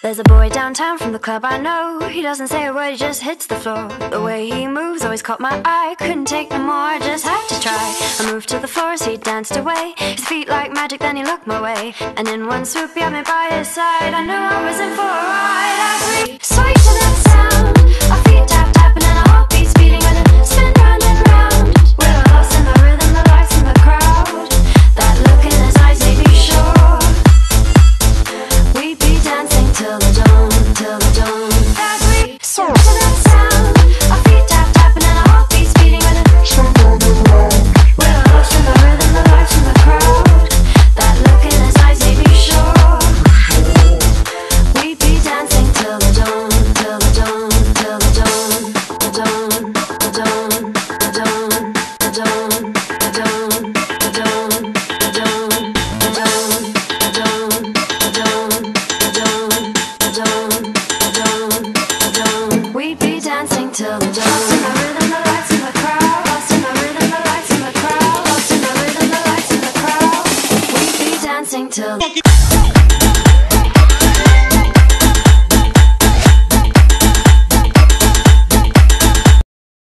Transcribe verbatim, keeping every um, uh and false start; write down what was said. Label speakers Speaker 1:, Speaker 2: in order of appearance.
Speaker 1: There's a boy downtown from the club I know. He doesn't say a word, he just hits the floor. The way he moves always caught my eye. Couldn't take no more, I just had to try. I moved to the floor as he danced away. His feet like magic, then he looked my way. And in one swoop he had me by his side. I knew I was in for a ride. As we sway to that sound, our feet tap tapping and our heartbeats beating with a spin round and round. We're lost in the rhythm, the lights in the crowd. That look in his eyes made me sure we'd be dancing till the dawn, till the dawn. As we sway to that sound, our feet tap tapping and our heartbeats beating with a spin round and round. We're lost in the rhythm, the lights in the crowd. That look in his eyes made me sure we'd be dancing till the dawn, till the dawn, till the dawn, the dawn, the dawn, the dawn, the dawn, the dawn, the dawn, the dawn, the dawn, the dawn, the dawn, the dawn, the dawn, the dawn, the dawn. We'd be dancing till the dawn. Lost in the rhythm, the lights in the crowd. Lost in the rhythm, the lights in the crowd. Lost in the rhythm, the lights in the crowd. We'd be dancing till